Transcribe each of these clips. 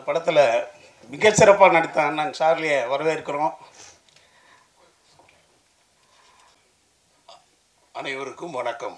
இந்த படத்தில் மிக சிறப்பாக நடித்த அண்ணன் சார்லியை வரவேற்கிறோம். அனைவருக்கும் வணக்கம்.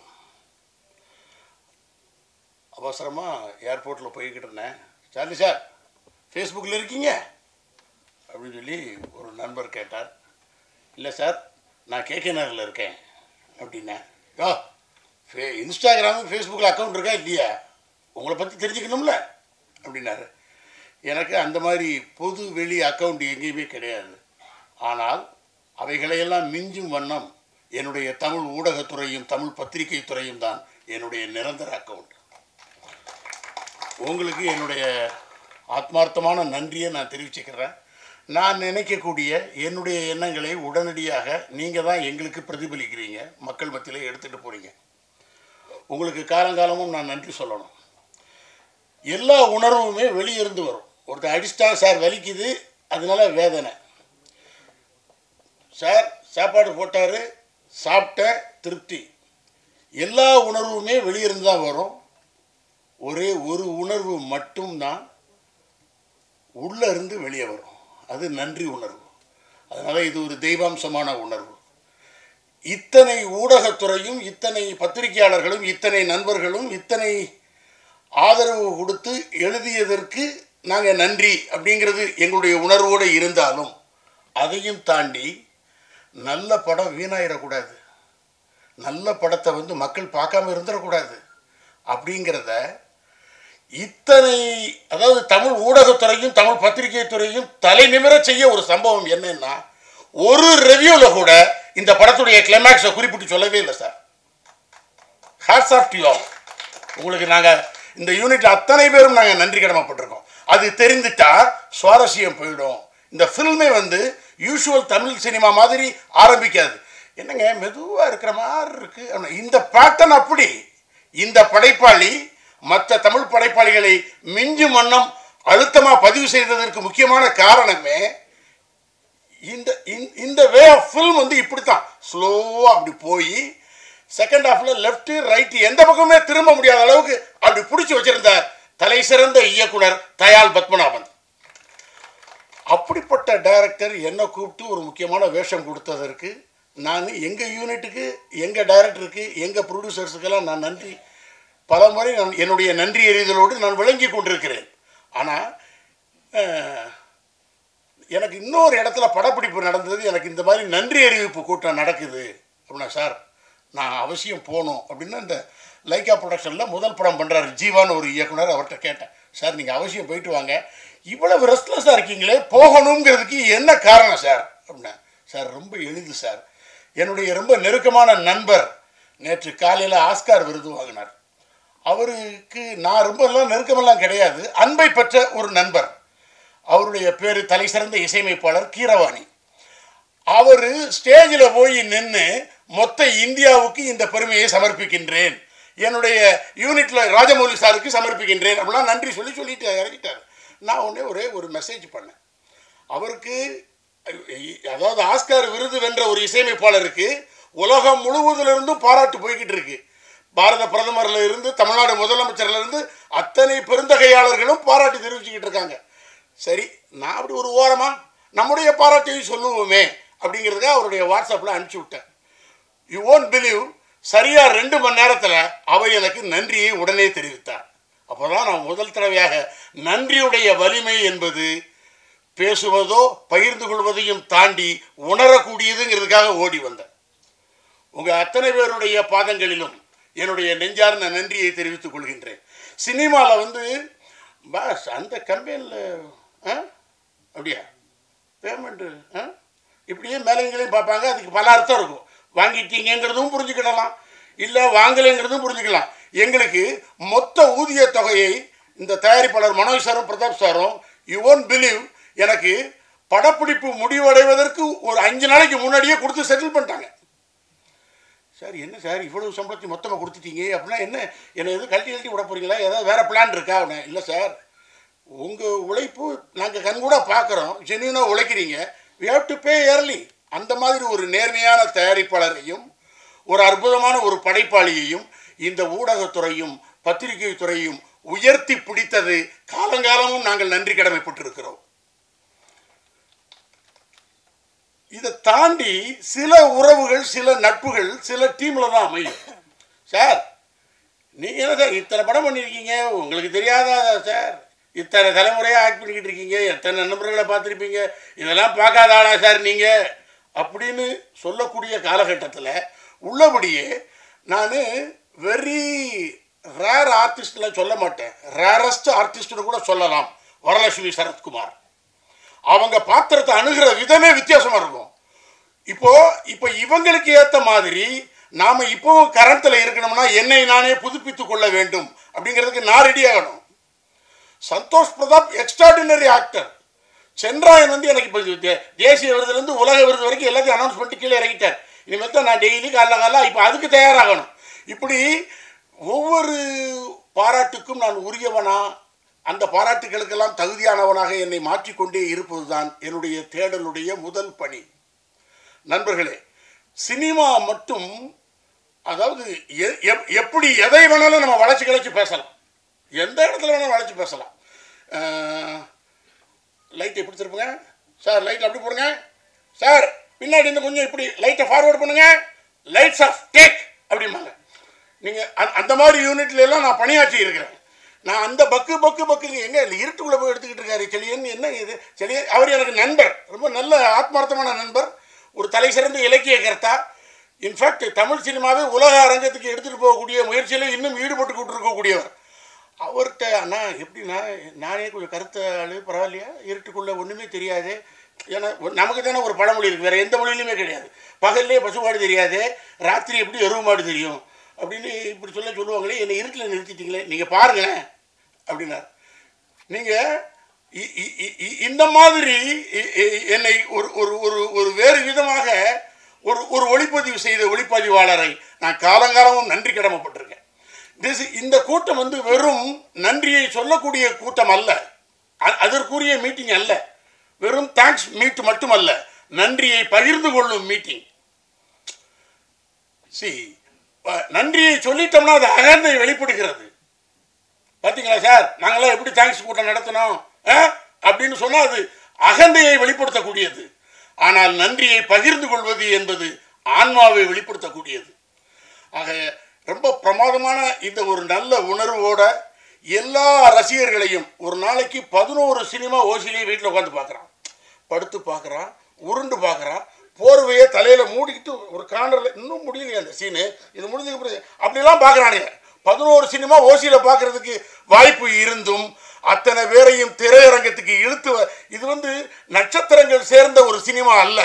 அவசரமாக ஏர்போர்ட்டில் போய்கிட்டு இருந்தேன். சார்லி சார் ஃபேஸ்புக்கில் இருக்கீங்க அப்படின்னு சொல்லி ஒரு நண்பர் கேட்டார். இல்லை சார் நான் கேகே நகரில் இருக்கேன் அப்படின்னேன். யோ இன்ஸ்டாகிராமு ஃபேஸ்புக்கில் அக்கௌண்ட் இருக்கா இல்லையா, உங்களை பற்றி தெரிஞ்சுக்கணும்ல அப்படின்னாரு. எனக்கு அந்த மாதிரி பொது வெளி அக்கௌண்ட் எங்கேயுமே கிடையாது. ஆனால் அவைகளையெல்லாம் மிஞ்சும் வண்ணம் என்னுடைய தமிழ் ஊடகத்துறையும் தமிழ் பத்திரிகை துறையும் தான் என்னுடைய நிரந்தர அக்கௌண்ட். உங்களுக்கு என்னுடைய ஆத்மார்த்தமான நன்றியை நான் தெரிவிச்சுக்கிறேன். நான் நினைக்கக்கூடிய என்னுடைய எண்ணங்களை உடனடியாக நீங்கள் தான் எங்களுக்கு பிரதிபலிக்கிறீங்க, மக்கள் மத்தியில் எடுத்துகிட்டு போகிறீங்க. உங்களுக்கு காலங்காலமும் நான் நன்றி சொல்லணும். எல்லா உணர்வுமே வெளியிருந்து வரும். ஒருத்தர் அடிச்சிட்டா சார் வலிக்குது, அதனால வேதனை. சார் சாப்பாடு போட்டார், சாப்பிட்ட திருப்தி. எல்லா உணர்வுமே வெளியிருந்து தான் வரும். ஒரே ஒரு உணர்வு மட்டும்தான் உள்ளே இருந்து வெளியே வரும், அது நன்றி உணர்வு. அதனால் இது ஒரு தெய்வாம்சமான உணர்வு. இத்தனை ஊடகத்துறையும் இத்தனை பத்திரிகையாளர்களும் இத்தனை நண்பர்களும் இத்தனை ஆதரவு கொடுத்து எழுதியதற்கு நாங்கள் நன்றி அப்படிங்கிறது எங்களுடைய உணர்வோடு இருந்தாலும், அதையும் தாண்டி நல்ல படம் வீணாயிடக்கூடாது, நல்ல படத்தை மக்கள் பார்க்காம இருந்துடக்கூடாது அப்படிங்கிறத இத்தனை, அதாவது தமிழ் ஊடகத்துறையும் தமிழ் பத்திரிகை துறையும் தலை நிமிர செய்ய ஒரு சம்பவம் என்னன்னா, ஒரு ரிவ்யூவில் கூட இந்த படத்துடைய கிளைமேக்ஸை குறிப்பிட்டு சொல்லவே இல்லை sir. Hats off to you all. உங்களுக்கு நாங்கள் இந்த யூனிட் அத்தனை பேரும் நாங்கள் நன்றி கடமைப்பட்டிருக்கோம். அது தெரிந்துட்டா சுவாரஸ்யம் போயிடும். இந்த ஃபில்மே யூஷுவல் தமிழ் சினிமா மாதிரி ஆரம்பிக்காது. என்னங்க மெதுவாக இருக்கிற மாதிரி இருக்கு. இந்த பேட்டர்ன் அப்படி. இந்த படைப்பாளி மற்ற தமிழ் படைப்பாளிகளை மிஞ்சும் வண்ணம் அழுத்தமாக பதிவு செய்ததற்கு முக்கியமான காரணமே இந்த வே ஆஃப் ஃபில்ம் இப்படித்தான் ஸ்லோவாக அப்படி போய் செகண்ட் ஹாஃப்ல லெஃப்ட் ரைட் எந்த பக்கமே திரும்ப முடியாத அளவுக்கு அப்படி பிடிச்சி வச்சிருந்தார் தலை சிறந்த இயக்குனர் தயாள் பத்மநாபன். அப்படிப்பட்ட டைரக்டர் என்னை கூப்பிட்டு ஒரு முக்கியமான வேஷம் கொடுத்ததற்கு நான் எங்கள் யூனிட்டுக்கு, எங்கள் டைரக்டருக்கு, எங்கள் ப்ரொடியூசர்ஸுக்கெல்லாம் நான் நன்றி பல முறை என்னுடைய நன்றி எறிதலோடு நான் விளங்கி கொண்டிருக்கிறேன். ஆனால் எனக்கு இன்னொரு இடத்துல படப்பிடிப்பு நடந்தது. எனக்கு இந்த மாதிரி நன்றி அறிவிப்பு கூட்டம் நடக்குது அப்படின்னா, சார் நான் அவசியம் போகணும் அப்படின்னு இந்த லைக்கா ப்ரொடக்ஷனில் முதல் படம் பண்ணுறாரு ஜீவான்னு ஒரு இயக்குனர். அவர்கிட்ட கேட்டேன், சார் நீங்கள் அவசியம் போயிட்டு வாங்க, இவ்வளவு ரெஸ்ட்லெஸ்ஸாக இருக்கீங்களே, போகணுங்கிறதுக்கு என்ன காரணம் சார் அப்படின்னா, சார் ரொம்ப எளிது சார். என்னுடைய ரொம்ப நெருக்கமான நண்பர் நேற்று காலையில் ஆஸ்கார் விருது வாங்கினார். அவருக்கு நான் ரொம்பலாம் நெருக்கமெல்லாம் கிடையாது, அன்பை பெற்ற ஒரு நண்பர். அவருடைய பேர் தலை சிறந்த இசையமைப்பாளர் கீரவாணி. அவர் ஸ்டேஜில் போய் நின்று மொத்த இந்தியாவுக்கு இந்த பெருமையை சமர்ப்பிக்கின்றேன், என்னுடைய யூனிட்டில் ராஜமௌலி சாருக்கு சமர்ப்பிக்கின்றேன் அப்படிலாம் நன்றி சொல்லிட்டு இறங்கிட்டார். நான் ஒரே ஒரு மெசேஜ் பண்ணேன் அவருக்கு. அதாவது ஆஸ்கார் விருது வென்ற ஒரு இசையமைப்பாளருக்கு உலகம் முழுவதிலிருந்தும் பாராட்டு போய்கிட்டு இருக்கு. பாரத பிரதமர்ல இருந்து தமிழ்நாடு முதலமைச்சர்ல இருந்து அத்தனை பெருந்தகையாளர்களும் பாராட்டி தெரிவிச்சுக்கிட்டு இருக்காங்க. சரி, நான் அப்படி ஒரு ஓரமா நம்முடைய பாராட்டையும் சொல்லுவோமே அப்படிங்கிறதுக்காக அவருடைய வாட்ஸ்அப்பில் அனுப்பிச்சி விட்டேன். யூ ஓன்ட் பிலீவ், சரியா 2 மணி நேரத்தில் அவர் எனக்கு நன்றியை உடனே தெரிவித்தார். அப்போதான் நான் முதல் தடவையாக நன்றியுடைய வலிமை என்பது பேசுவதோ பகிர்ந்து கொள்வதையும் தாண்டி உணரக்கூடியதுங்கிறதுக்காக ஓடி வந்தேன். உங்கள் அத்தனை பேருடைய பாதங்களிலும் என்னுடைய நெஞ்சார்ந்த நன்றியை தெரிவித்துக் கொள்கின்றேன். சினிமாவில் பாஸ் அந்த கம்பெனியில் அப்படியா பேமெண்ட்டு இப்படியே மேலைங்களையும் பார்ப்பாங்க. அதுக்கு பல அர்த்தம் இருக்கும். வாங்கிட்டீங்கிறதும் புரிஞ்சுக்கிடலாம், இல்லை வாங்கலைங்கிறதும் புரிஞ்சுக்கலாம். எங்களுக்கு மொத்த ஊதிய தொகையை இந்த தயாரிப்பாளர் மனோஜ் சாரும் பிரதாப் சாரும், யூ ஓன்ட் பிலீவ், எனக்கு படப்பிடிப்பு முடிவடைவதற்கு ஒரு 5 நாளைக்கு முன்னாடியே கொடுத்து செட்டில் பண்ணிட்டாங்க. சார் என்ன சார் இவ்வளவு சம்பளத்தை மொத்தமாக கொடுத்துட்டீங்க அப்படின்னா என்ன, என்னை எதுவும் கழட்டி விட போகிறீங்களா, ஏதாவது வேறு பிளான் இருக்கா அப்படின்னா, இல்லை சார் உங்கள் உழைப்பு நாங்கள் கண்கூட பார்க்குறோம், ஜென்யூனாக உழைக்கிறீங்க, we have to pay early. அந்த மாதிரி ஒரு நேர்மையான தயாரிப்பாளரையும் ஒரு அற்புதமான ஒரு படைப்பாளியையும் இந்த ஊடகத்துறையும் பத்திரிகை துறையும் உயர்த்தி பிடித்தது. காலங்காலமும் நாங்கள் நன்றி கடமைப்பட்டிருக்கிறோம். இதை தாண்டி சில உறவுகள், சில நட்புகள் சில டீம்ல தான் அமையும். சார் நீங்க என்ன சார் இத்தனை படம் பண்ணியிருக்கீங்க, உங்களுக்கு தெரியாதா சார்? இத்தனை தலைமுறையாக ஆக்ட் பண்ணிக்கிட்டு இருக்கீங்க, எத்தனை நண்பர்களை பார்த்துருப்பீங்க, இதெல்லாம் பார்க்காத ஆளா சார் நீங்கள் அப்படின்னு சொல்லக்கூடிய காலகட்டத்தில் உள்ளபடியே நான் வெரி ரேர் ஆர்டிஸ்ட்லாம் சொல்ல மாட்டேன், ரேரஸ்ட் ஆர்டிஸ்ட்னு கூட சொல்லலாம். வரலட்சுமி சரத்குமார் அவங்க பாத்திரத்தை அணுகிற விதமே வித்தியாசமாக இருக்கும். இப்போ இவங்களுக்கு ஏற்ற மாதிரி நாம் இப்போவும் கரண்ட்டில் இருக்கணும்னா என்னை நானே புதுப்பித்து கொள்ள வேண்டும் அப்படிங்கிறதுக்கு நான் ரெடி ஆகணும். Santhosh Prathap extraordinary actor. சென்றாயன் வந்து எனக்கு இப்போ தேசிய விருதுலேருந்து உலக விருது வரைக்கும் எல்லாத்தையும் அனௌன்ஸ் பண்ணிட்டு கீழே இறங்கிட்டார். இனிமேல் தான் நான் டெய்லி காலைல இப்போ அதுக்கு தயாராகணும். இப்படி ஒவ்வொரு பாராட்டுக்கும் நான் உரியவனா, அந்த பாராட்டுகளுக்கெல்லாம் தகுதியானவனாக என்னை மாற்றிக்கொண்டே இருப்பது தான் என்னுடைய தேடலுடைய முதல் பணி. நண்பர்களே, சினிமா மட்டும், அதாவது எப்படி எதை வேணாலும் நம்ம வளைச்சி கிளச்சி பேசலாம், எந்த இடத்துல வேணாலும் வளைச்சி பேசலாம். லைட் எப்படி திருப்புங்க சார், லைட் அப்படி போடுங்க சார், பின்னாடி இருந்து கொஞ்சம் இப்படி லைட்டை ஃபார்வர்ட் பண்ணுங்க, லைட்ஸ் ஆஃப் டேக் அப்படிம்பாங்க. நீங்கள் அந்த மாதிரி யூனிட்ல எல்லாம் நான் பணியாற்றி இருக்கிறேன். நான் அந்த பக்குங்க எங்கே இருட்டுக்குள்ளே போய் எடுத்துக்கிட்டு இருக்காரு செழியன். என்ன இது செழியன்? அவர் எனக்கு நண்பர், ரொம்ப நல்ல ஆத்மார்த்தமான நண்பர், ஒரு தலை சிறந்த இலக்கிய கர்த்தா. இன்ஃபேக்ட் தமிழ் சினிமாவை உலக அரங்கத்துக்கு எடுத்துகிட்டு போகக்கூடிய முயற்சியில் இன்னும் ஈடுபட்டு கொண்டு இருக்கக்கூடியவர். அவர்கிட்ட அண்ணா எப்படின்னா, நானே கொஞ்சம் கருத்த ஆளு, பரவாயில்லையா, இருட்டுக்குள்ளே ஒன்றுமே தெரியாது. ஏன்னா நமக்கு தானே ஒரு பழமொழி இருக்குது, வேறு எந்த மொழியிலுமே கிடையாது. பகல்லே பசுமாடு தெரியாது, ராத்திரி எப்படி எருவு மாடு தெரியும் அப்படின்னு இப்படி சொல்லுவாங்களே, என்னை இருட்டில் நிறுத்திட்டீங்களே, நீங்கள் பாருங்களேன் அப்படின்னார். நீங்கள் இந்த மாதிரி என்னை ஒரு வேறு விதமாக ஒரு ஒளிப்பதிவு செய்த ஒளிப்பதிவாளரை நான் காலங்காலமும் நன்றி கடமைப்பட்டிருக்கேன். இந்த கூட்டம் வந்து வெறும் நன்றியை சொல்லக்கூடிய கூட்டம் அல்ல, அதற்குரிய மீட்டிங் அல்ல, வெறும் தேங்க்ஸ் மீட் மட்டுமல்ல, நன்றியை பகிர்ந்து கொள்ளும் மீட்டிங். நன்றியை சொல்லிட்டோம்னா அது அகந்தை வெளிப்படுகிறது. பார்த்தீங்களா சார், நாங்களாம் எப்படி தேங்க்ஸ் கூட்டம் நடத்தினோம் அப்படின்னு சொன்னால் அது அகந்தையை வெளிப்படுத்தக்கூடியது. ஆனால் நன்றியை பகிர்ந்து கொள்வது என்பது ஆன்மாவை வெளிப்படுத்தக்கூடியது. ஆக ரொம்ப பிரமாதமான இந்த ஒரு நல்ல உணர்வோட எல்லா ரசிகர்களையும், ஒரு நாளைக்கு 11 சினிமா ஓசிலேயே வீட்டில் உட்காந்து பார்க்குறான், படுத்து பார்க்குறான், உருண்டு பார்க்குறான், போர்வையை தலையில் மூடிக்கிட்டு ஒரு கார்னரில், இன்னும் முடியலையே அந்த சீனு, இது முடிஞ்சதுக்கு அப்படிலாம் பார்க்குறானுங்க. 11 சினிமா ஓசியில் பார்க்குறதுக்கு வாய்ப்பு இருந்தும் அத்தனை பேரையும் திரையரங்கத்துக்கு இழுத்து, இது வந்து நட்சத்திரங்கள் சேர்ந்த ஒரு சினிமா அல்ல,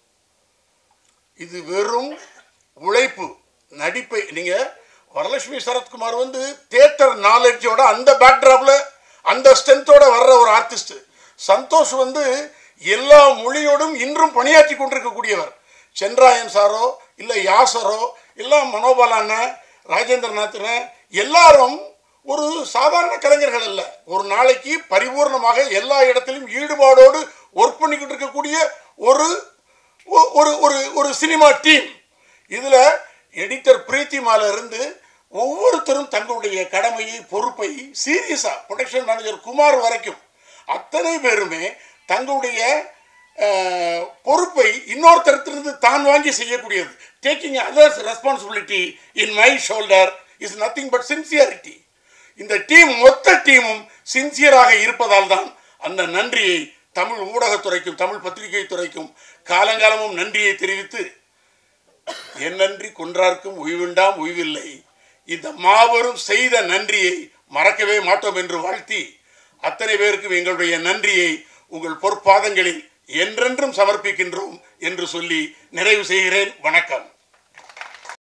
இது வெறும் உழைப்பு நடிப்பை. நீங்கள் வரலட்சுமி சரத்குமார் வந்து தியேட்டர் நாலேஜோட அந்த பேக்ட்ராப்ல அந்த ஸ்ட்ரென்த்தோட வர்ற ஒரு ஆர்டிஸ்ட். சந்தோஷ் வந்து எல்லா மொழியோடும் இன்றும் பணியாற்றி கொண்டிருக்கக்கூடியவர். சென்றாயன் சாரோ இல்லை யாசரோ இல்லை மனோபாலான ராஜேந்திரநாத்ன எல்லாரும் ஒரு சாதாரண கலைஞர்கள் அல்ல. ஒரு நாளைக்கு பரிபூர்ணமாக எல்லா இடத்திலும் ஈடுபாடோடு ஒர்க் பண்ணிக்கிட்டு இருக்கக்கூடிய ஒரு சினிமா டீம். இதில் எடிட்டர் பிரீத்திமால இருந்து ஒவ்வொருத்தரும் தங்களுடைய கடமையை, பொறுப்பை சீரியஸாக, ப்ரொடக்ஷன் மேனேஜர் குமார் வரைக்கும் அத்தனை பேருமே தங்களுடைய பொறுப்பை இன்னொருத்தரத்திலிருந்து தான் வாங்கி செய்யக்கூடியது. Taking others responsibility in my shoulder is nothing but sincerity. இந்த டீம் மொத்த டீமும் சின்சியராக இருப்பதால் தான் அந்த நன்றியை தமிழ் ஊடகத்துறைக்கும் தமிழ் பத்திரிகை துறைக்கும் காலங்காலமும் நன்றியை தெரிவித்து, என் நன்றி கொன்றார்க்கும் உய்வுண்டாம் உய்வில்லை, இந்த மாபெரும் செய்த நன்றியை மறக்கவே மாட்டோம் என்று வாழ்த்தி, அத்தனை பேருக்கும் எங்களுடைய நன்றியை உங்கள் பொற்பாதங்களில் என்றென்றும் சமர்ப்பிக்கின்றோம் என்று சொல்லி நிறைவு செய்கிறேன். வணக்கம்.